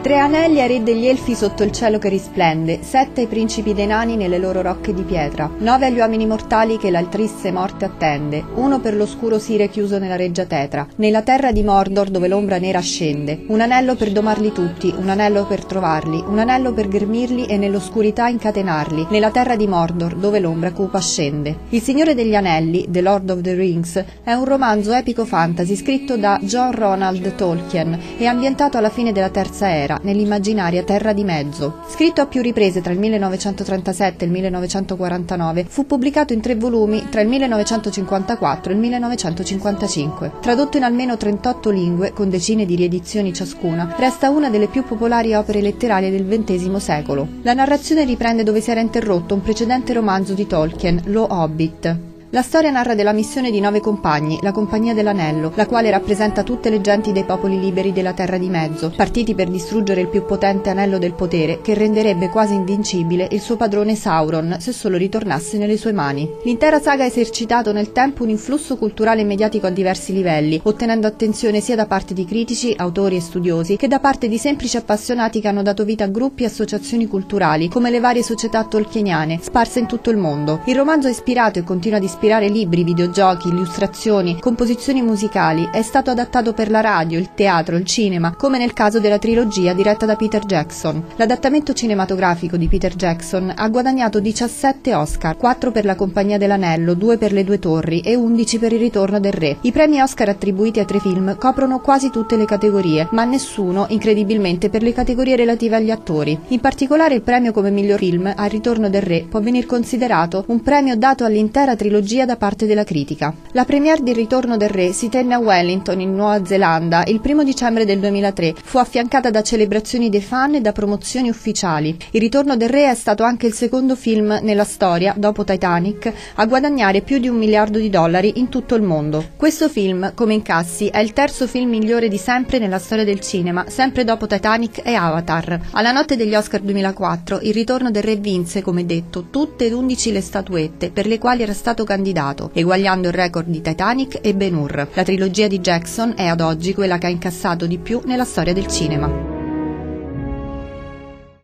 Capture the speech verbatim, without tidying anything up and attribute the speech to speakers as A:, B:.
A: Tre anelli ai re degli elfi sotto il cielo che risplende, sette ai principi dei nani nelle loro rocche di pietra, nove agli uomini mortali che la triste morte attende, uno per l'oscuro Sire chiuso nella reggia tetra, nella terra di Mordor dove l'ombra nera scende, un anello per domarli tutti, un anello per trovarli, un anello per ghermirli e nell'oscurità incatenarli, nella terra di Mordor dove l'ombra cupa scende. Il Signore degli Anelli, The Lord of the Rings, è un romanzo epico fantasy scritto da John Ronald Tolkien e ambientato alla fine della Terza Era, nell'immaginaria Terra di Mezzo. Scritto a più riprese tra il millenovecentotrentasette e il millenovecentoquarantanove, fu pubblicato in tre volumi tra il millenovecentocinquantaquattro e il millenovecentocinquantacinque. Tradotto in almeno trentotto lingue, con decine di riedizioni ciascuna, resta una delle più popolari opere letterarie del ventesimo secolo. La narrazione riprende dove si era interrotto un precedente romanzo di Tolkien, Lo Hobbit. La storia narra della missione di nove compagni, la Compagnia dell'Anello, la quale rappresenta tutte le genti dei popoli liberi della Terra di Mezzo, partiti per distruggere il più potente anello del potere che renderebbe quasi invincibile il suo padrone Sauron se solo ritornasse nelle sue mani. L'intera saga ha esercitato nel tempo un influsso culturale e mediatico a diversi livelli, ottenendo attenzione sia da parte di critici, autori e studiosi, che da parte di semplici appassionati che hanno dato vita a gruppi e associazioni culturali, come le varie società tolkieniane, sparse in tutto il mondo. Il romanzo ha ispirato e continua ad ispirare ispirare libri, videogiochi, illustrazioni, composizioni musicali, è stato adattato per la radio, il teatro, il cinema, come nel caso della trilogia diretta da Peter Jackson. L'adattamento cinematografico di Peter Jackson ha guadagnato diciassette Oscar, quattro per la Compagnia dell'Anello, due per Le Due Torri e undici per Il Ritorno del Re. I premi Oscar attribuiti ai tre film coprono quasi tutte le categorie, ma nessuno, incredibilmente, per le categorie relative agli attori. In particolare il premio come miglior film al Ritorno del Re può venir considerato un premio dato all'intera trilogia da parte della critica. La premiere di Il Ritorno del Re si tenne a Wellington, in Nuova Zelanda, il primo dicembre del duemilatré. Fu affiancata da celebrazioni dei fan e da promozioni ufficiali. Il Ritorno del Re è stato anche il secondo film nella storia, dopo Titanic, a guadagnare più di un miliardo di dollari in tutto il mondo. Questo film, come incassi, è il terzo film migliore di sempre nella storia del cinema, sempre dopo Titanic e Avatar. Alla notte degli Oscar duemilaquattro, Il Ritorno del Re vinse, come detto, tutte ed undici le statuette per le quali era stato candidato, eguagliando il record di Titanic e Ben-Hur. La trilogia di Jackson è ad oggi quella che ha incassato di più nella storia del cinema.